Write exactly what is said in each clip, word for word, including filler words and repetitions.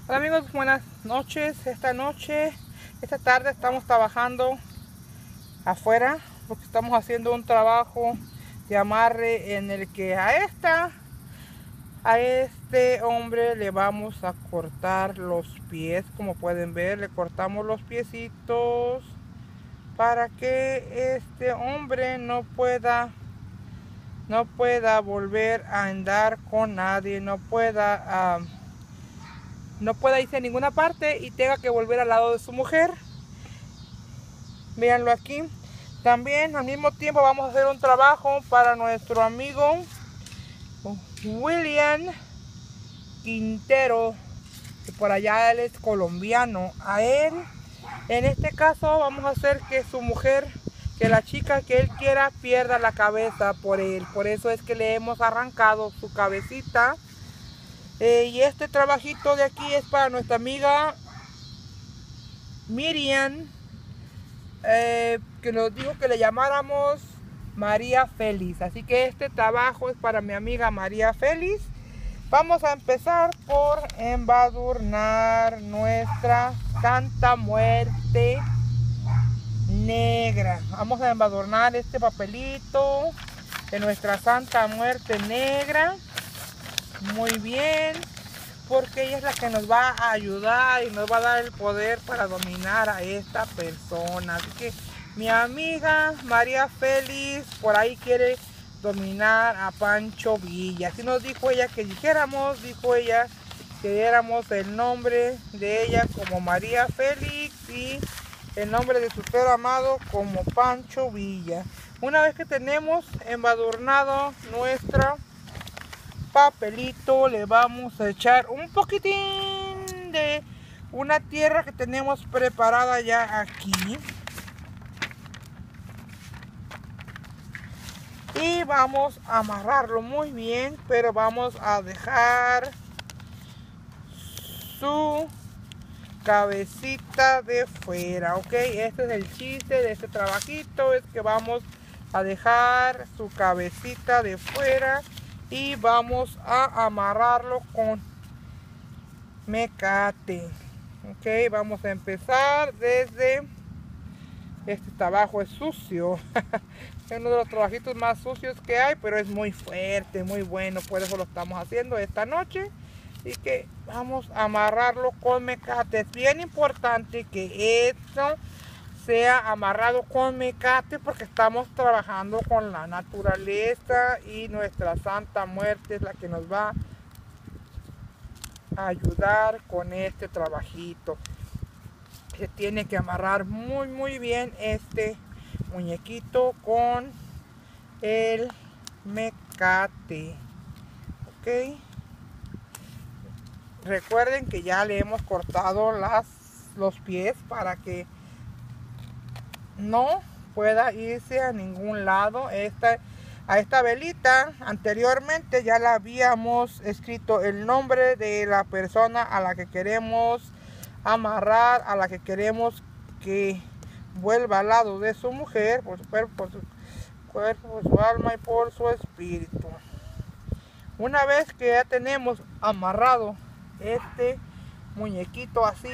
Hola amigos, buenas noches. Esta noche, esta tarde estamos trabajando afuera porque estamos haciendo un trabajo de amarre en el que a esta a este hombre le vamos a cortar los pies. Como pueden ver, le cortamos los piecitos para que este hombre no pueda no pueda volver a andar con nadie, no pueda uh, no pueda irse a ninguna parte y tenga que volver al lado de su mujer. Véanlo aquí. También al mismo tiempo vamos a hacer un trabajo para nuestro amigo William Quintero, que por allá él es colombiano. A él, en este caso, vamos a hacer que su mujer, que la chica que él quiera, pierda la cabeza por él. Por eso es que le hemos arrancado su cabecita. Eh, y este trabajito de aquí es para nuestra amiga Miriam, eh, que nos dijo que le llamáramos María Félix. Así que este trabajo es para mi amiga María Félix. Vamos a empezar por embadurnar nuestra Santa Muerte negra. Vamos a embadurnar este papelito de nuestra Santa Muerte negra. Muy bien, porque ella es la que nos va a ayudar y nos va a dar el poder para dominar a esta persona. Así que mi amiga María Félix por ahí quiere dominar a Pancho Villa. Así nos dijo ella que dijéramos, dijo ella que diéramos el nombre de ella como María Félix y el nombre de su ser amado como Pancho Villa. Una vez que tenemos embadurnado nuestra papelito, le vamos a echar un poquitín de una tierra que tenemos preparada ya aquí y vamos a amarrarlo muy bien, pero vamos a dejar su cabecita de fuera. Ok, este es el chiste de este trabajito, es que vamos a dejar su cabecita de fuera y vamos a amarrarlo con mecate. Ok, vamos a empezar desde este trabajo. Es sucio. Es uno de los trabajitos más sucios que hay, pero es muy fuerte, muy bueno. Por eso lo estamos haciendo esta noche. Y que vamos a amarrarlo con mecate. Es bien importante que esto sea amarrado con mecate porque estamos trabajando con la naturaleza y nuestra Santa Muerte es la que nos va a ayudar con este trabajito. Se tiene que amarrar muy muy bien este muñequito con el mecate. Ok, recuerden que ya le hemos cortado las, los pies para que no pueda irse a ningún lado. Esta, a esta velita anteriormente ya la habíamos escrito el nombre de la persona a la que queremos amarrar, a la que queremos que vuelva al lado de su mujer, por su cuerpo, por su cuerpo, por su alma y por su espíritu. Una vez que ya tenemos amarrado este muñequito así,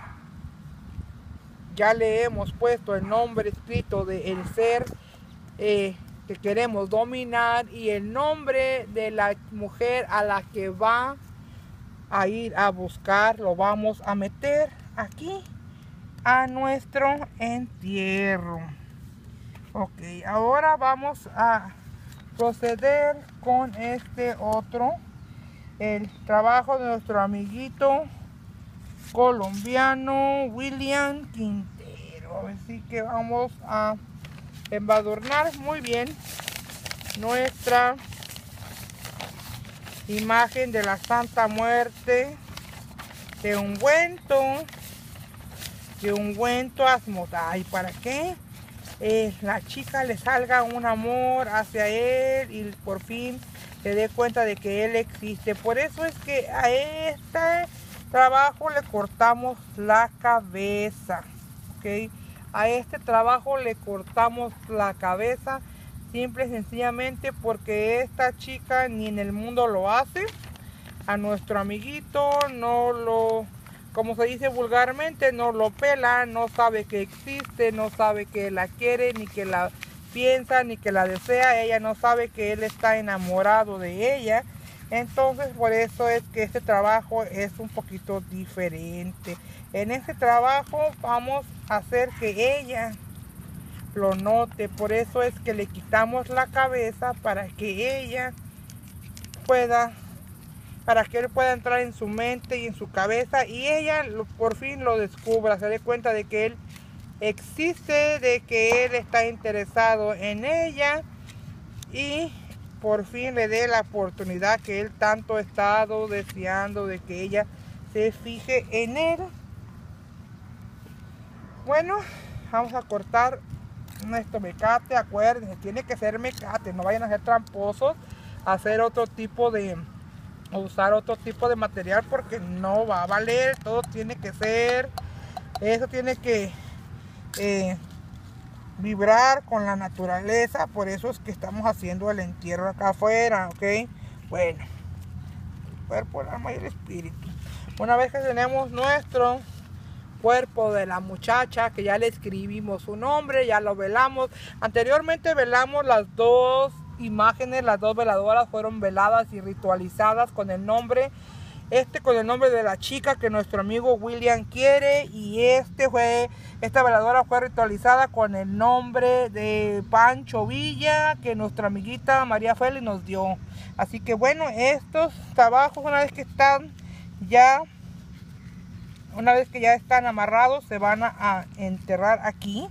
ya le hemos puesto el nombre escrito del ser eh, que queremos dominar y el nombre de la mujer a la que va a ir a buscar. Lo vamos a meter aquí a nuestro entierro. Ok, ahora vamos a proceder con este otro, el trabajo de nuestro amiguito colombiano William Quintero. Así que vamos a embadurnar muy bien nuestra imagen de la Santa Muerte de ungüento, de ungüento asmodai. ¿Para qué? Eh, la chica le salga un amor hacia él y por fin se dé cuenta de que él existe. Por eso es que a este trabajo le cortamos la cabeza. Ok, a este trabajo le cortamos la cabeza simple y sencillamente porque esta chica ni en el mundo lo hace. A nuestro amiguito no lo como se dice vulgarmente, no lo pela, no sabe que existe, no sabe que la quiere, ni que la piensa, ni que la desea. Ella no sabe que él está enamorado de ella. Entonces, por eso es que este trabajo es un poquito diferente. En este trabajo vamos a hacer que ella lo note. Por eso es que le quitamos la cabeza para que ella pueda, para que él pueda entrar en su mente y en su cabeza, y ella lo, por fin lo descubra, se dé cuenta de que él existe, de que él está interesado en ella, y por fin le dé la oportunidad que él tanto ha estado deseando, de que ella se fije en él. Bueno, vamos a cortar nuestro mecate. Acuérdense, tiene que ser mecate, no vayan a ser tramposos, hacer otro tipo de, usar otro tipo de material, porque no va a valer. Todo tiene que ser, eso tiene que eh, vibrar con la naturaleza. Por eso es que estamos haciendo el entierro acá afuera, ¿ok? Bueno, el cuerpo, el alma y el espíritu. Una vez que tenemos nuestro cuerpo de la muchacha, que ya le escribimos su nombre, ya lo velamos. Anteriormente velamos las dos imágenes, las dos veladoras fueron veladas y ritualizadas con el nombre, este con el nombre de la chica que nuestro amigo William quiere, y este fue, esta veladora fue ritualizada con el nombre de Pancho Villa, que nuestra amiguita María Félix nos dio. Así que bueno, estos trabajos, una vez que están ya Una vez que ya están amarrados, se van a, a enterrar aquí.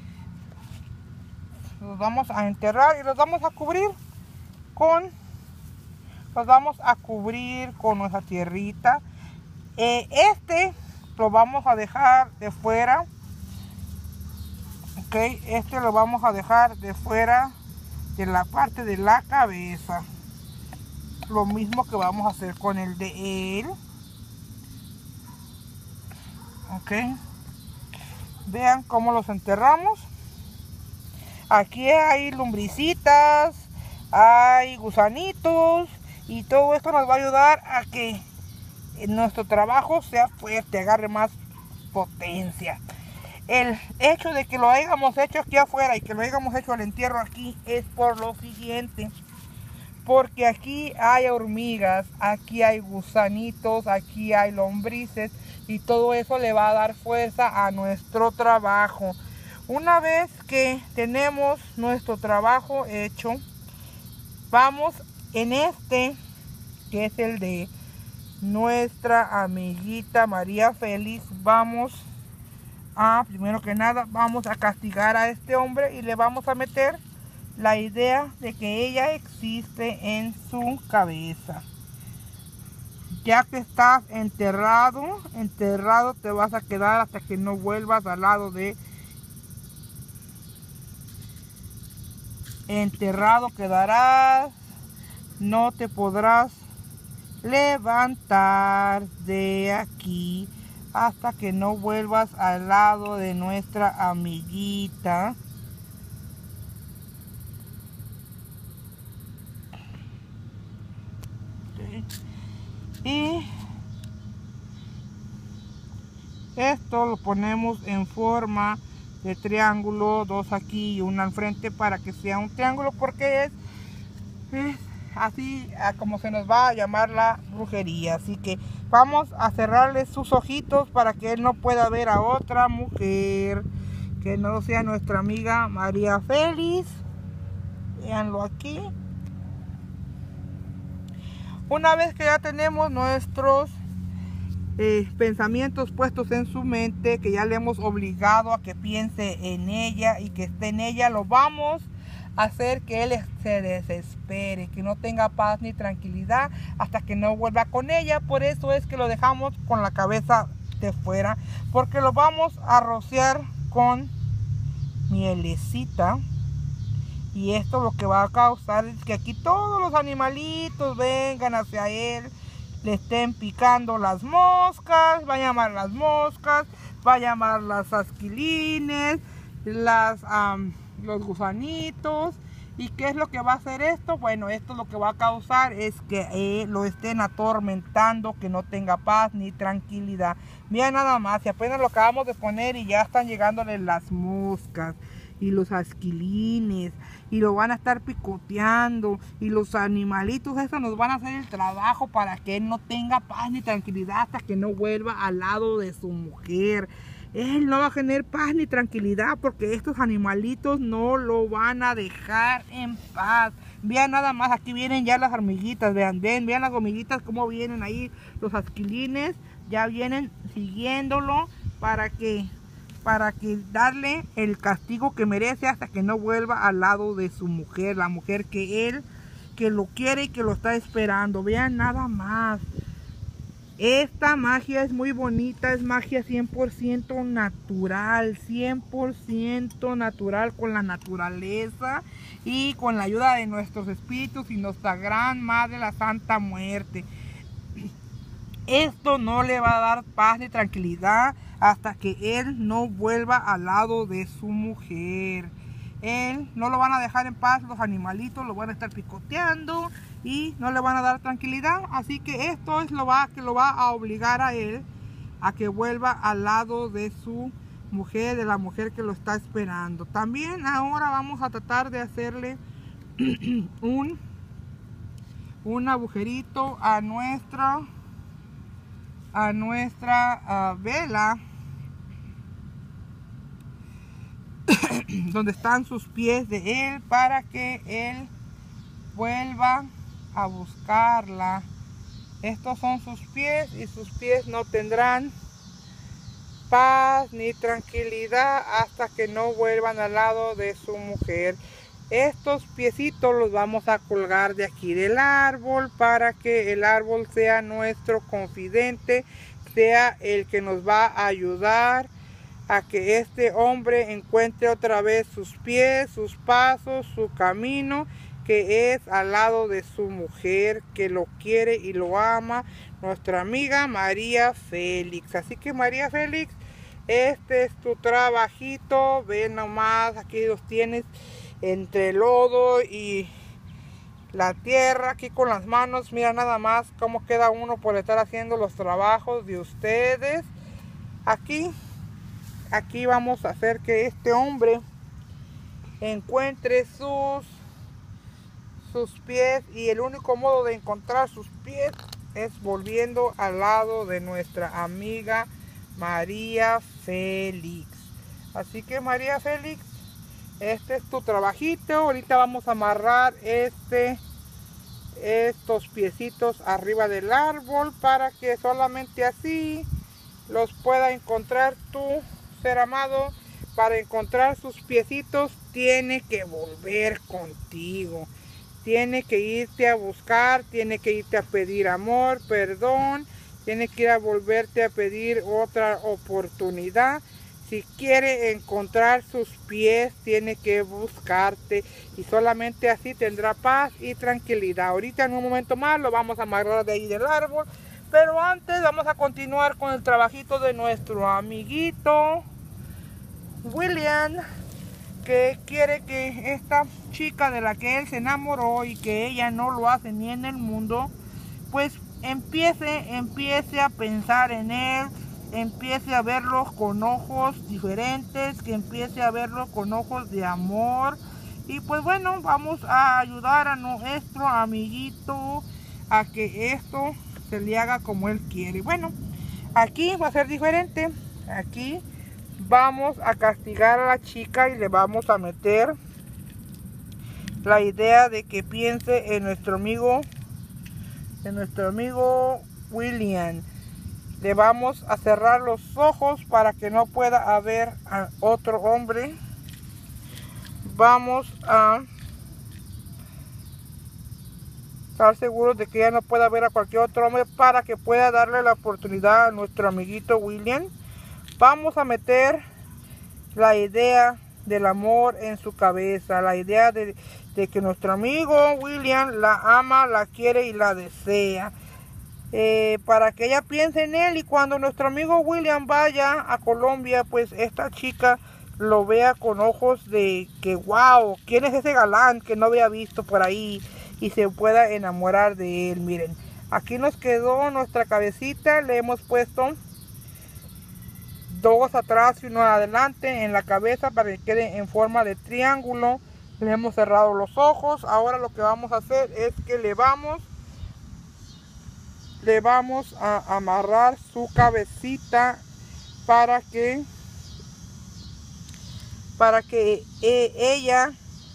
Los vamos a enterrar y los vamos a cubrir con, los vamos a cubrir con nuestra tierrita. Eh, este lo vamos a dejar de fuera. Ok, este lo vamos a dejar de fuera de la parte de la cabeza. Lo mismo que vamos a hacer con el de él. Ok, vean cómo los enterramos. Aquí hay lumbricitas, hay gusanitos, y todo esto nos va a ayudar a que nuestro trabajo sea fuerte, agarre más potencia. El hecho de que lo hayamos hecho aquí afuera y que lo hayamos hecho el entierro aquí es por lo siguiente: porque aquí hay hormigas, aquí hay gusanitos, aquí hay lombrices, y todo eso le va a dar fuerza a nuestro trabajo. Una vez que tenemos nuestro trabajo hecho, vamos en este, que es el de nuestra amiguita María Félix, vamos a, primero que nada, vamos a castigar a este hombre y le vamos a meter la idea de que ella existe en su cabeza. Ya que estás enterrado, enterrado te vas a quedar hasta que no vuelvas al lado de... Enterrado quedarás, no te podrás levantar de aquí hasta que no vuelvas al lado de nuestra amiguita. Y esto lo ponemos en forma de triángulo, dos aquí y una al frente, para que sea un triángulo, porque es, es así como se nos va a llamar la brujería. Así que vamos a cerrarle sus ojitos para que él no pueda ver a otra mujer que no sea nuestra amiga María Félix. Véanlo aquí. Una vez que ya tenemos nuestros eh, pensamientos puestos en su mente, que ya le hemos obligado a que piense en ella y que esté en ella, lo vamos a hacer que él se desespere, que no tenga paz ni tranquilidad hasta que no vuelva con ella. Por eso es que lo dejamos con la cabeza de fuera, porque lo vamos a rociar con mielecita. Y esto lo que va a causar es que aquí todos los animalitos vengan hacia él, le estén picando las moscas, va a llamar las moscas, va a llamar las asquilines, las, um, los gusanitos, ¿Y qué es lo que va a hacer esto? Bueno, esto lo que va a causar es que eh, lo estén atormentando, que no tenga paz ni tranquilidad. Mira nada más, si apenas lo acabamos de poner y ya están llegándole las moscas y los asquilines y lo van a estar picoteando y los animalitos esos nos van a hacer el trabajo para que él no tenga paz ni tranquilidad hasta que no vuelva al lado de su mujer. Él no va a tener paz ni tranquilidad porque estos animalitos no lo van a dejar en paz. Vean nada más, aquí vienen ya las hormiguitas, vean, vean, vean las hormiguitas cómo vienen ahí, los asquilines, ya vienen siguiéndolo para que, para que darle el castigo que merece hasta que no vuelva al lado de su mujer, la mujer que él, que lo quiere y que lo está esperando. Vean nada más. Esta magia es muy bonita, es magia cien por ciento natural, cien por ciento natural con la naturaleza y con la ayuda de nuestros espíritus y nuestra gran madre, la Santa Muerte. Esto no le va a dar paz ni tranquilidad hasta que él no vuelva al lado de su mujer. Él no lo van a dejar en paz, los animalitos lo van a estar picoteando y no le van a dar tranquilidad. Así que esto es lo va, que lo va a obligar a él a que vuelva al lado de su mujer, de la mujer que lo está esperando. También ahora vamos a tratar de hacerle un, un agujerito a nuestra, a nuestra uh, vela. Donde están sus pies de él, para que él vuelva a buscarla. Estos son sus pies y sus pies no tendrán paz ni tranquilidad hasta que no vuelvan al lado de su mujer. Estos piecitos los vamos a colgar de aquí del árbol para que el árbol sea nuestro confidente, sea el que nos va a ayudar a que este hombre encuentre otra vez sus pies, sus pasos, su camino, que es al lado de su mujer, que lo quiere y lo ama, nuestra amiga María Félix. Así que María Félix, este es tu trabajito. Ven nomás, aquí los tienes entre el lodo y la tierra, aquí con las manos. Mira nada más cómo queda uno por estar haciendo los trabajos de ustedes. Aquí Aquí vamos a hacer que este hombre encuentre sus, sus pies, y el único modo de encontrar sus pies es volviendo al lado de nuestra amiga María Félix. Así que María Félix, este es tu trabajito. Ahorita vamos a amarrar este, estos piecitos arriba del árbol para que solamente así los pueda encontrar tú. Ser amado, para encontrar sus piecitos tiene que volver contigo, tiene que irte a buscar, tiene que irte a pedir amor, perdón, tiene que ir a volverte a pedir otra oportunidad. Si quiere encontrar sus pies, tiene que buscarte, y solamente así tendrá paz y tranquilidad. Ahorita en un momento más lo vamos a amarrar de ahí del árbol, pero antes vamos a continuar con el trabajito de nuestro amiguito William, que quiere que esta chica de la que él se enamoró y que ella no lo hace ni en el mundo, pues empiece, empiece a pensar en él, empiece a verlos con ojos diferentes, que empiece a verlos con ojos de amor. Y pues bueno, vamos a ayudar a nuestro amiguito a que esto se le haga como él quiere. Bueno, aquí va a ser diferente. Aquí vamos a castigar a la chica y le vamos a meter la idea de que piense en nuestro amigo, en nuestro amigo William. Le vamos a cerrar los ojos para que no pueda haber a otro hombre. Vamos a estar seguros de que ya no pueda ver a cualquier otro hombre para que pueda darle la oportunidad a nuestro amiguito William. Vamos a meter la idea del amor en su cabeza, la idea de, de que nuestro amigo William la ama, la quiere y la desea, eh, para que ella piense en él, y cuando nuestro amigo William vaya a Colombia, pues esta chica lo vea con ojos de que wow, ¿quién es ese galán que no había visto por ahí? Y se pueda enamorar de él. Miren, aquí nos quedó nuestra cabecita, le hemos puesto dos atrás y uno adelante en la cabeza para que quede en forma de triángulo. Le hemos cerrado los ojos. Ahora lo que vamos a hacer es que le vamos le vamos a amarrar su cabecita para que para que eh, ella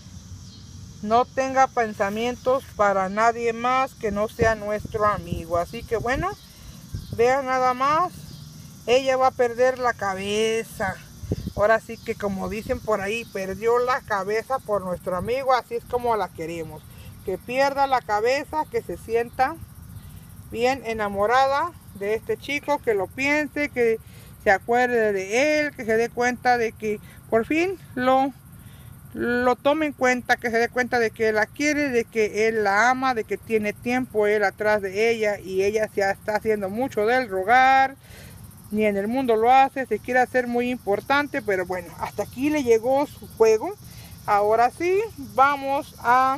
no tenga pensamientos para nadie más que no sea nuestro amigo. Así que bueno, vean nada más, ella va a perder la cabeza. Ahora sí que, como dicen por ahí, perdió la cabeza por nuestro amigo. Así es como la queremos, que pierda la cabeza, que se sienta bien enamorada de este chico, que lo piense, que se acuerde de él, que se dé cuenta de que por fin lo lo tome en cuenta, que se dé cuenta de que la quiere, de que él la ama, de que tiene tiempo él atrás de ella y ella se está haciendo mucho del rogar, ni en el mundo lo hace, se quiere hacer muy importante, pero bueno, hasta aquí le llegó su juego. Ahora sí, vamos a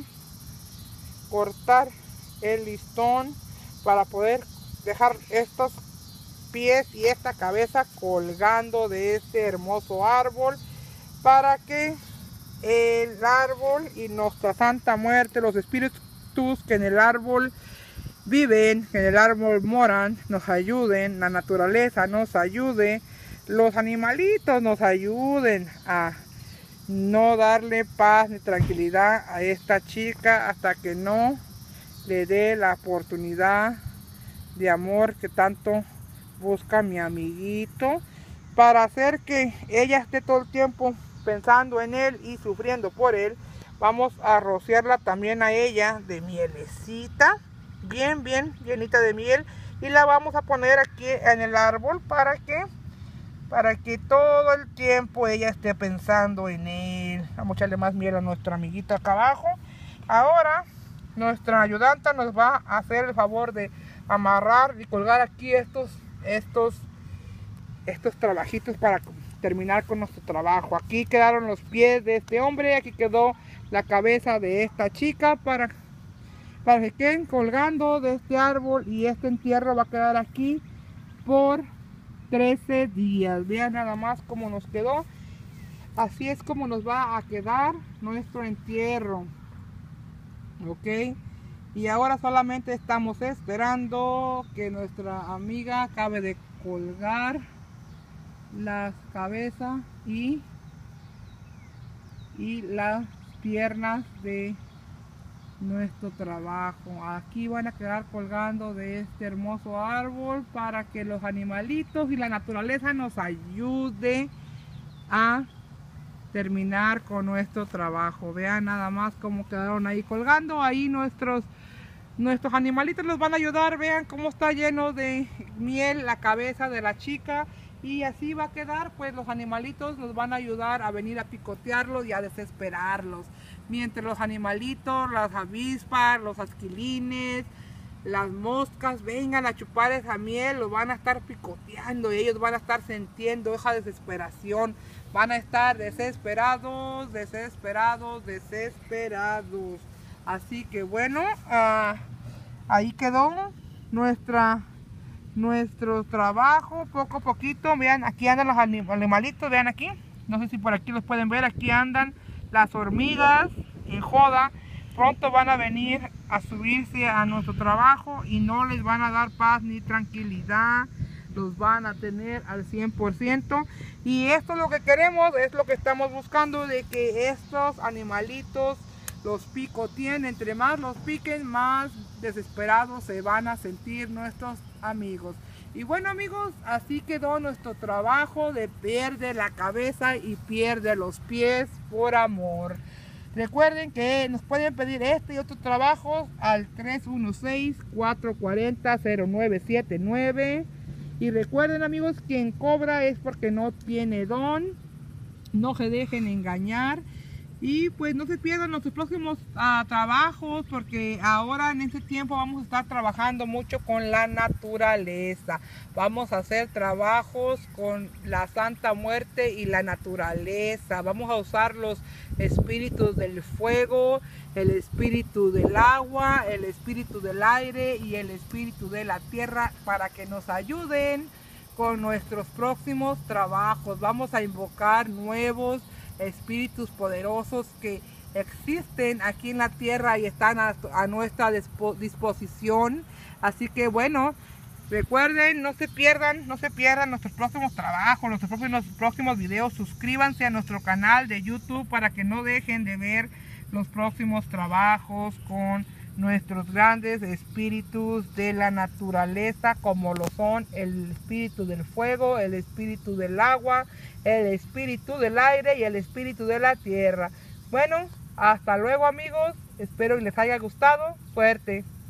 cortar el listón para poder dejar estos pies y esta cabeza colgando de este hermoso árbol, para que el árbol y nuestra Santa Muerte, los espíritus que en el árbol viven, que en el árbol moran, nos ayuden, la naturaleza nos ayude, los animalitos nos ayuden a no darle paz ni tranquilidad a esta chica hasta que no le dé la oportunidad de amor que tanto busca mi amiguito, para hacer que ella esté todo el tiempo pensando en él y sufriendo por él. Vamos a rociarla también a ella de mielecita, bien bien llenita de miel, y la vamos a poner aquí en el árbol para que para que todo el tiempo ella esté pensando en él. Vamos a echarle más miel a nuestra amiguita acá abajo. Ahora nuestra ayudanta nos va a hacer el favor de amarrar y colgar aquí estos estos estos trabajitos para terminar con nuestro trabajo. Aquí quedaron los pies de este hombre, aquí quedó la cabeza de esta chica para, para que queden colgando de este árbol, y este entierro va a quedar aquí por trece días. Vean nada más cómo nos quedó. Así es como nos va a quedar nuestro entierro. Ok, y ahora solamente estamos esperando que nuestra amiga acabe de colgar las cabezas y, y las piernas de nuestro trabajo. Aquí van a quedar colgando de este hermoso árbol para que los animalitos y la naturaleza nos ayude a terminar con nuestro trabajo. Vean nada más cómo quedaron ahí colgando. Ahí nuestros nuestros animalitos los van a ayudar. Vean cómo está lleno de miel la cabeza de la chica, y así va a quedar. Pues los animalitos nos van a ayudar a venir a picotearlos y a desesperarlos, mientras los animalitos, las avispas, los asquilines, las moscas vengan a chupar esa miel, los van a estar picoteando y ellos van a estar sintiendo esa desesperación. Van a estar desesperados, desesperados, desesperados. Así que bueno, uh, ahí quedó nuestra nuestro trabajo, poco a poquito. Vean, aquí andan los animalitos, vean aquí, no sé si por aquí los pueden ver, aquí andan las hormigas en joda. Pronto van a venir a subirse a nuestro trabajo y no les van a dar paz ni tranquilidad, los van a tener al cien por ciento. Y esto es lo que queremos, es lo que estamos buscando, de que estos animalitos los picoteen. Entre más los piquen, más desesperados se van a sentir nuestros amigos. Y bueno amigos, así quedó nuestro trabajo de pierde la cabeza y pierde los pies por amor. Recuerden que nos pueden pedir este y otros trabajos al tres uno seis, cuatro cuatro cero, cero nueve siete nueve. Y recuerden amigos, quien cobra es porque no tiene don. No se dejen engañar. Y pues no se pierdan nuestros próximos uh, trabajos, porque ahora en este tiempo vamos a estar trabajando mucho con la naturaleza. Vamos a hacer trabajos con la Santa Muerte y la naturaleza. Vamos a usar los espíritus del fuego, el espíritu del agua, el espíritu del aire y el espíritu de la tierra para que nos ayuden con nuestros próximos trabajos. Vamos a invocar nuevos espíritus poderosos que existen aquí en la tierra y están a, a nuestra disposición. Así que bueno, recuerden, no se pierdan, no se pierdan nuestros próximos trabajos, nuestros próximos, próximos videos. Suscríbanse a nuestro canal de YouTube para que no dejen de ver los próximos trabajos con nuestros grandes espíritus de la naturaleza, como lo son el espíritu del fuego, el espíritu del agua, el espíritu del aire y el espíritu de la tierra. Bueno, hasta luego amigos, espero que les haya gustado. Suerte.